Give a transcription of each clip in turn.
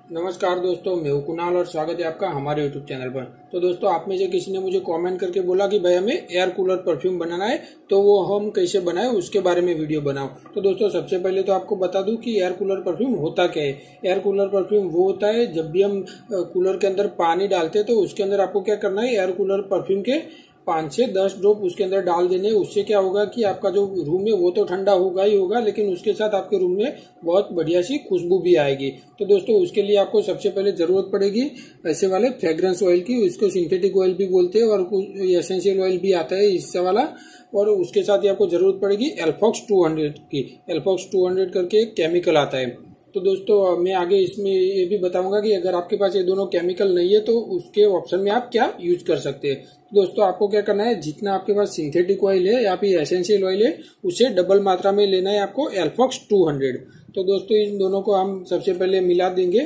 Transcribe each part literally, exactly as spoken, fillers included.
नमस्कार दोस्तों, मैं हूं कुणाल और स्वागत है आपका हमारे यूट्यूब चैनल पर। तो दोस्तों, आप में से किसी ने मुझे कमेंट करके बोला कि भाई हमें एयर कूलर परफ्यूम बनाना है, तो वो हम कैसे बनाए उसके बारे में वीडियो बनाओ। तो दोस्तों, सबसे पहले तो आपको बता दूं कि एयर कूलर परफ्यूम होता क्या है। एयर कूलर परफ्यूम वो होता है जब भी हम कूलर के अंदर पानी डालते हैं तो उसके अंदर आपको क्या करना है, एयर कूलर परफ्यूम के पाँच से दस ड्रॉप उसके अंदर डाल देने। उससे क्या होगा कि आपका जो रूम है वो तो ठंडा होगा ही होगा, लेकिन उसके साथ आपके रूम में बहुत बढ़िया सी खुशबू भी आएगी। तो दोस्तों, उसके लिए आपको सबसे पहले जरूरत पड़ेगी ऐसे वाले फ्रेग्रेंस ऑयल की। इसको सिंथेटिक ऑयल भी बोलते हैं और एसेंशियल ऑयल भी आता है इससे वाला। और उसके साथ ही आपको जरूरत पड़ेगी एल्फॉक्स टू हंड्रेड की। एल्फॉक्स टू हंड्रेड करके एक केमिकल आता है। तो दोस्तों, मैं आगे इसमें ये भी बताऊंगा कि अगर आपके पास ये दोनों केमिकल नहीं है तो उसके ऑप्शन में आप क्या यूज कर सकते हैं। तो दोस्तों, आपको क्या करना है, जितना आपके पास सिंथेटिक ऑयल है या फिर एसेंशियल ऑयल है उससे डबल मात्रा में लेना है आपको एल्फॉक्स टू हंड्रेड। तो दोस्तों, इन दोनों को हम सबसे पहले मिला देंगे।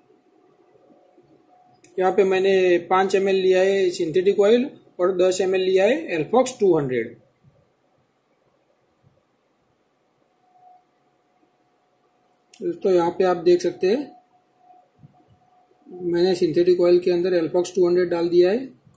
यहाँ पे मैंने पांच एम एल लिया है सिंथेटिक ऑयल और दस एम एल लिया है एल्फॉक्स टू हंड्रेड। दोस्तों, यहाँ पे आप देख सकते हैं मैंने सिंथेटिक ऑयल के अंदर एल्फॉक्स टू हंड्रेड डाल दिया है।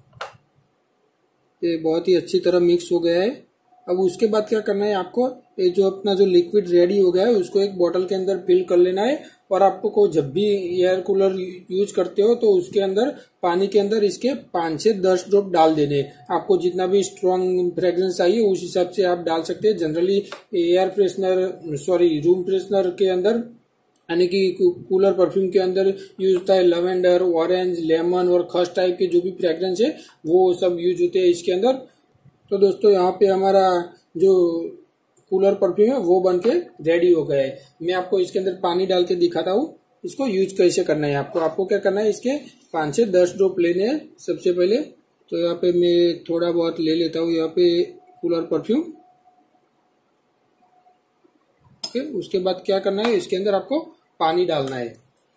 ये बहुत ही अच्छी तरह मिक्स हो गया है। अब उसके बाद क्या करना है, आपको ये जो अपना जो लिक्विड रेडी हो गया है उसको एक बोतल के अंदर फिल कर लेना है। और आपको जब भी एयर कूलर यूज करते हो तो उसके अंदर पानी के अंदर इसके पाँच से दस ड्रॉप डाल देने। आपको जितना भी स्ट्रॉन्ग फ्रेग्रेंस चाहिए उस हिसाब से आप डाल सकते हैं। Generally air freshener sorry room freshener के अंदर यानी कि कूलर परफ्यूम के अंदर यूज होता है लवेंडर, ऑरेंज, लेमन और खस टाइप के जो भी फ्रेग्रेंस है वो सब यूज होते हैं इसके अंदर। तो दोस्तों, यहाँ पे हमारा जो कूलर परफ्यूम है वो बन के रेडी हो गया है। मैं आपको इसके अंदर पानी डाल के दिखाता हूँ इसको यूज कैसे करना है। आपको आपको क्या करना है, इसके पाँच से दस ड्रॉप लेने हैं सबसे पहले। तो यहाँ पे मैं थोड़ा बहुत ले लेता हूँ यहाँ पे कूलर परफ्यूम। उसके बाद क्या करना है, इसके अंदर आपको पानी डालना है।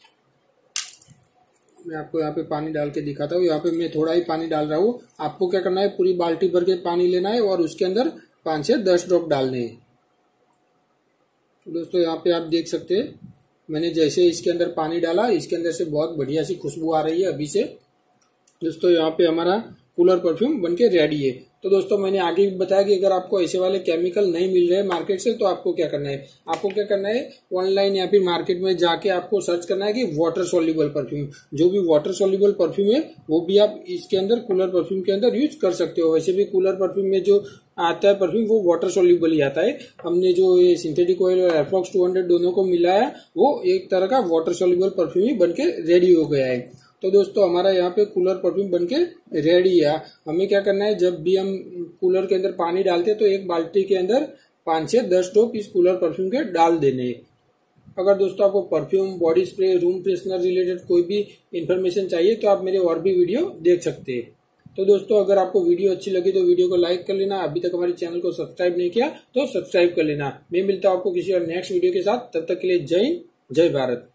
मैं आपको यहाँ पे पानी डाल के दिखाता हूँ। यहाँ पे मैं थोड़ा ही पानी डाल रहा हूँ। आपको क्या करना है, पूरी बाल्टी भर के पानी लेना है और उसके अंदर पाँच से दस ड्रॉप डालने हैं। तो दोस्तों, यहाँ पे आप देख सकते हैं मैंने जैसे इसके अंदर पानी डाला इसके अंदर से बहुत बढ़िया सी खुशबू आ रही है अभी से। दोस्तों, यहाँ पे हमारा कूलर परफ्यूम बनके रेडी है। तो दोस्तों, मैंने आगे भी बताया कि अगर आपको ऐसे वाले केमिकल नहीं मिल रहे मार्केट से तो आपको क्या करना है, आपको क्या करना है ऑनलाइन या फिर मार्केट में जाके आपको सर्च करना है कि वाटर सोल्यूबल परफ्यूम। जो भी वाटर सोल्यूबल परफ्यूम है वो भी आप इसके अंदर कूलर परफ्यूम के अंदर यूज कर सकते हो। वैसे भी कूलर परफ्यूम में जो आता है परफ्यूम वो वाटर सोल्यूबल ही आता है। हमने जो ये सिंथेटिक ऑयल और एल्फॉक्स टू हंड्रेड दोनों को मिलाया वो एक तरह का वाटर सोल्यूबल परफ्यूम ही बनके रेडी हो गया है। तो दोस्तों, हमारा यहाँ पे कूलर परफ्यूम बनके रेडी है। हमें क्या करना है, जब भी हम कूलर के अंदर पानी डालते हैं तो एक बाल्टी के अंदर पाँच से दस ड्रॉप इस कूलर परफ्यूम के डाल देने। अगर दोस्तों आपको perfume, body spray, room freshener related कोई भी इन्फॉर्मेशन चाहिए तो आप मेरे और भी वीडियो देख सकते हैं। तो दोस्तों, अगर आपको वीडियो अच्छी लगी तो वीडियो को लाइक कर लेना। अभी तक हमारे चैनल को सब्सक्राइब नहीं किया तो सब्सक्राइब कर लेना। मैं मिलता हूँ आपको किसी और नेक्स्ट वीडियो के साथ। तब तक के लिए जय हिंद, जय भारत।